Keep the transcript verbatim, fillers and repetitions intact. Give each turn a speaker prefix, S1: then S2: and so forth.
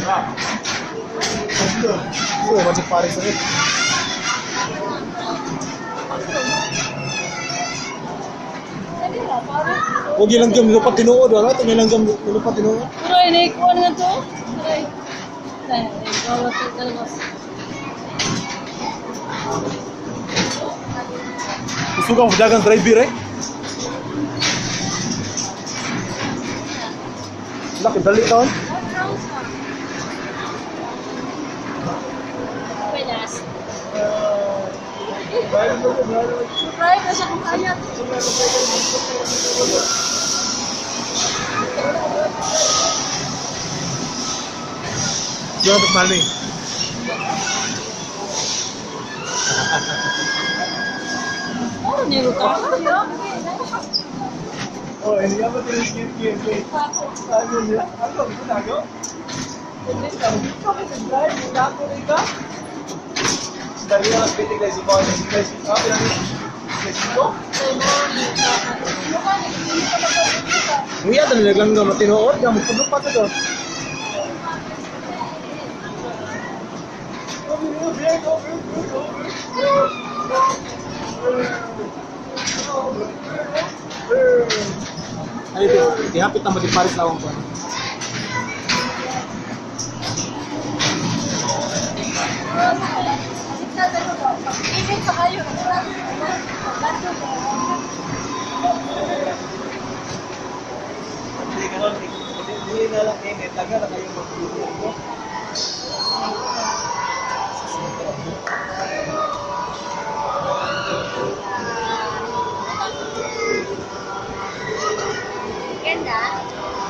S1: Oh, macam Paris ni. Huwag ilanggam lupa tinuod, wala ito ilanggam lupa tinuod.
S2: Pero ini kuan nga to. Ay. Dai, bawa to talaga.
S1: Gusto kang dagang driver eh? Laki dali taon.
S2: Pedas. Try na sa kaya.
S1: Jangan untuk mana ni?
S2: Oh, ni luka.
S1: Oh, ini apa tu? Ini ini. Aduh, ni apa tu nak yo? Ini tahu kita mesti drive kita tu ni kan? Dari orang seperti guys, semua ni guys, apa ni? Guys, Muya tu ni langgam mati noor, jam sepuluh pagi tu. Ay, dihapit naman di Paris lawang ko. Hindi na lang eh, taga na kayo mag-video.
S2: Ganda.